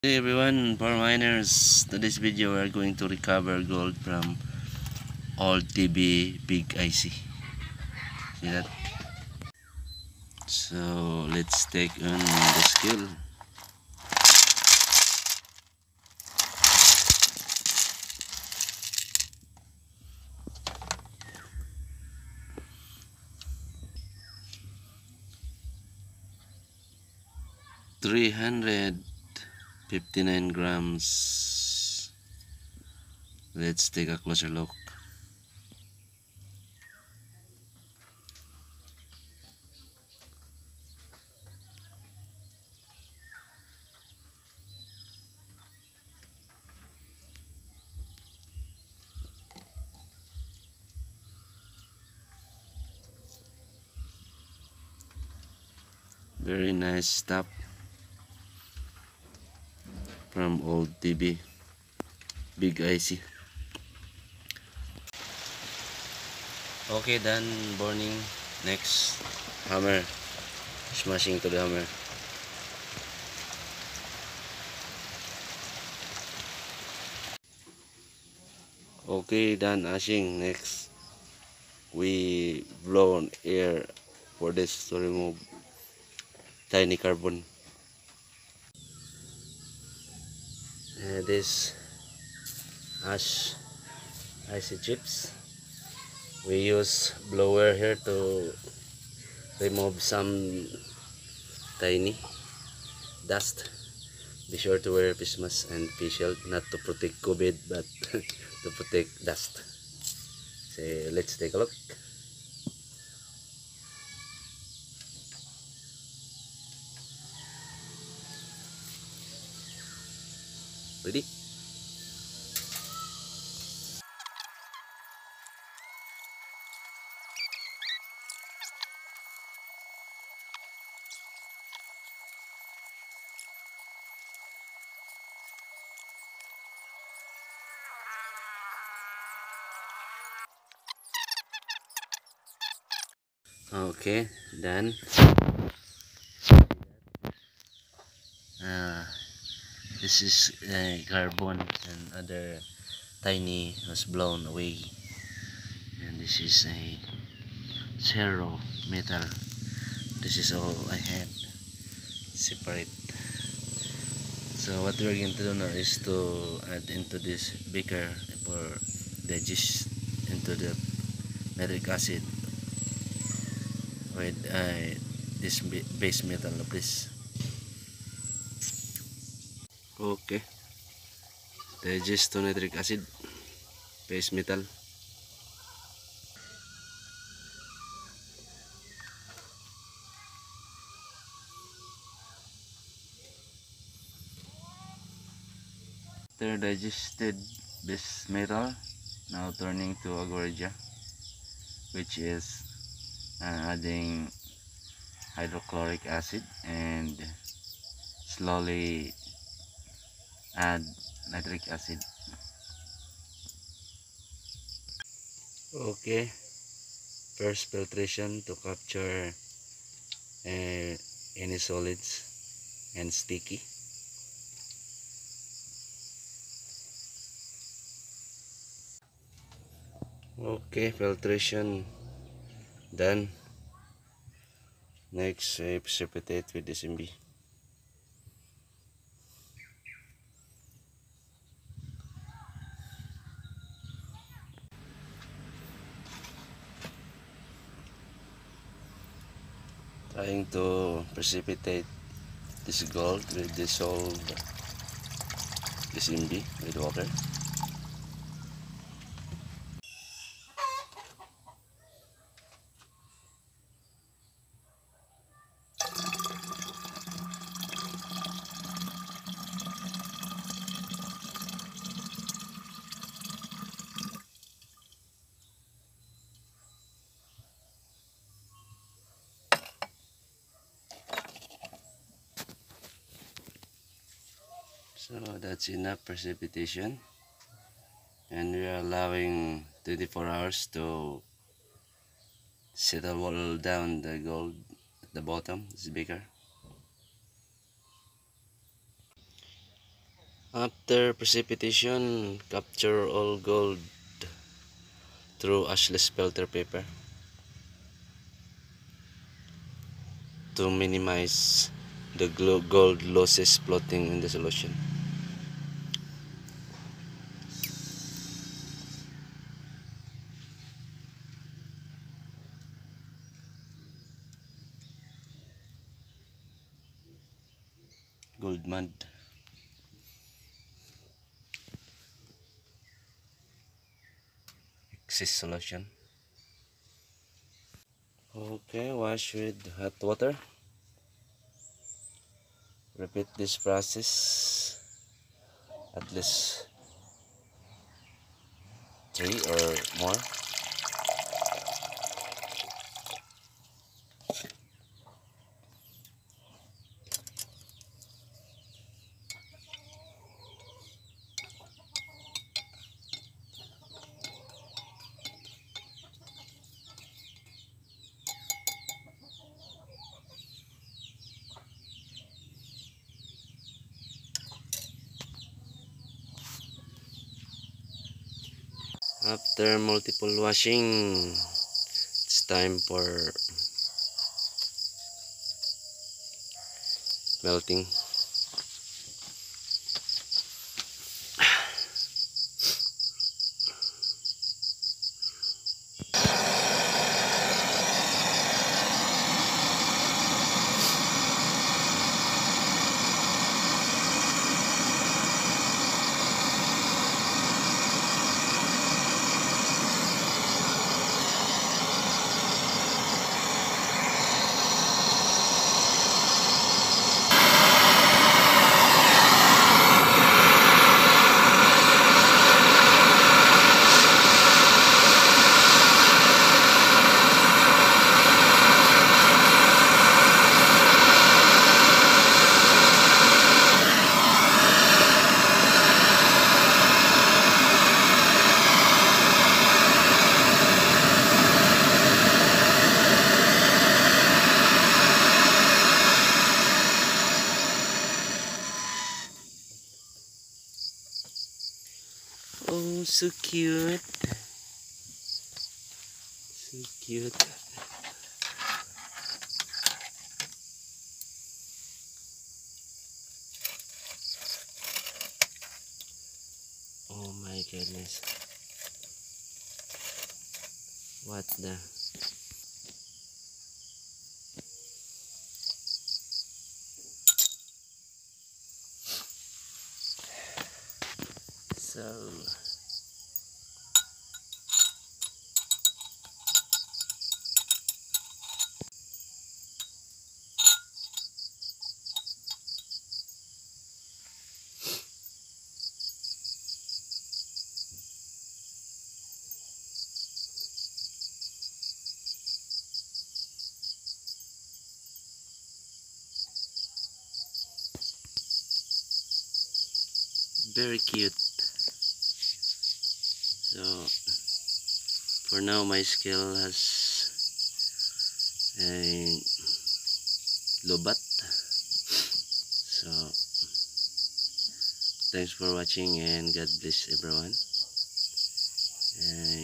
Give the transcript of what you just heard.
Hey everyone, power miners. Today's video we are going to recover gold from old TB big IC. See that? So let's take on the skill. $359. Let's take a closer look. Very nice stuff from old TB big IC. Okay, done burning. Next, hammer. Smashing to the hammer. Okay, done ashing. Next, we blow on air for this to remove tiny carbon. This ash icy chips. We use blower here to remove some tiny dust. Be sure to wear face mask and face shield, not to protect COVID but to protect dust. So let's take a look. Ready? Okay, done. This is carbon and other tiny was blown away, and this is a zero metal. This is all I had separate. So what we're going to do now is to add into this beaker for digest into the nitric acid with this base metal of this. Okay, digest to nitric acid base metal. After digested base metal, now turning to AQUA REGIA, which is adding hydrochloric acid and slowly add nitric acid. Okay, first filtration to capture any solids and sticky. Okay, filtration done. Next, precipitate with SMB. Trying to precipitate this gold with dissolved SMB with water. So that's enough precipitation, and we are allowing 24 hours to settle all down the gold at the bottom. This beaker. After precipitation, capture all gold through ashless filter paper to minimize the gold losses floating in the solution. Gold mud. Excess solution. Okay, wash with hot water. Repeat this process at least 3 or more. After multiple washing, it's time for melting. Oh, so cute. So cute. Oh my goodness. What the? So very cute. So for now my scale has a lobat. So thanks for watching and God bless everyone. And